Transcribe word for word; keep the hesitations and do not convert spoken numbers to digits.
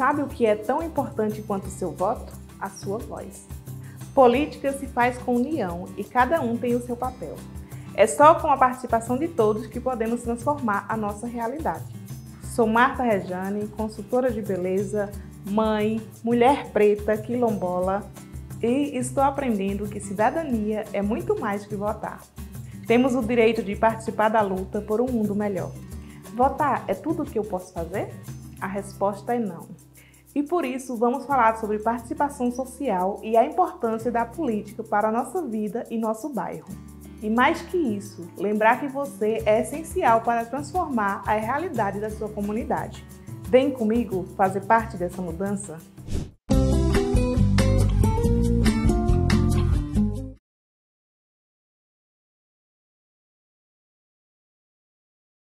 sabe o que é tão importante quanto o seu voto? A sua voz. Política se faz com união e cada um tem o seu papel. É só com a participação de todos que podemos transformar a nossa realidade. Sou Marta Rejane, consultora de beleza, mãe, mulher preta, quilombola, e estou aprendendo que cidadania é muito mais que votar. Temos o direito de participar da luta por um mundo melhor. Votar é tudo o que eu posso fazer? A resposta é não. E por isso vamos falar sobre participação social e a importância da política para a nossa vida e nosso bairro. E mais que isso, lembrar que você é essencial para transformar a realidade da sua comunidade. Vem comigo fazer parte dessa mudança?